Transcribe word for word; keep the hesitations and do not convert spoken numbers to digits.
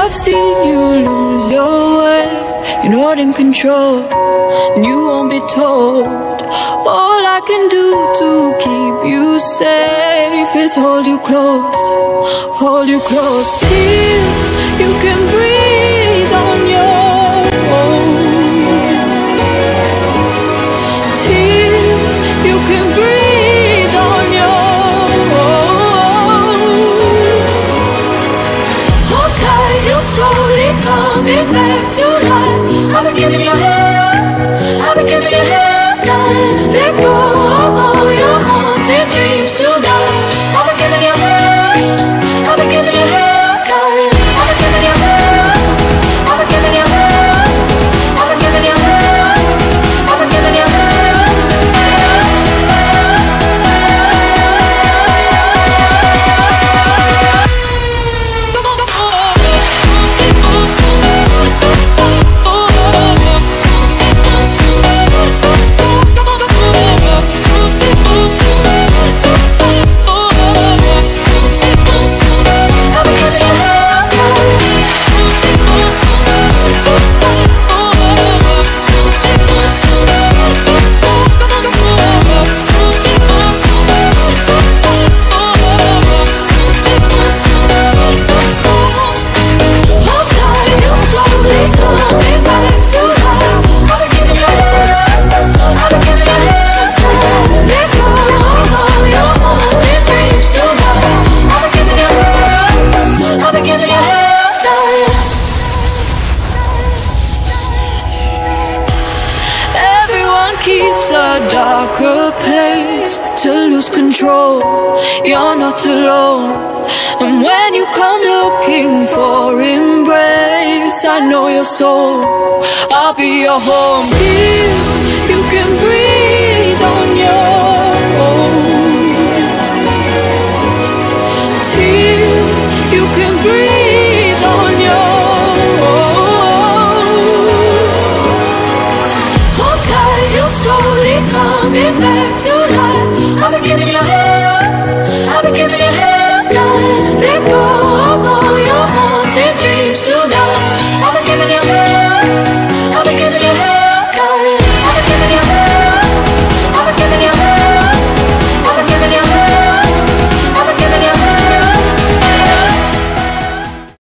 I've seen you lose your way. You're not in control, and you won't be told. All I can do to keep you safe is hold you close, hold you close till you can breathe on your own. Till you can breathe on your own. Hold tight, you're slowly coming back to life. I've been giving you hell, I've been giving you hell, darling. Let go of all your haunted dreams tonight. I've been giving you hell, I've been giving you hell, darling. I've been giving you hell, I've been giving you hell, I've been giving you hell, I've been giving you hell. Keeps a darker place to lose control. You're not alone, and when you come looking for embrace, I know your soul, I'll be your home. Till you can breathe on your own. Till you can breathe on your own. Hold tight, you're slowly coming back to life.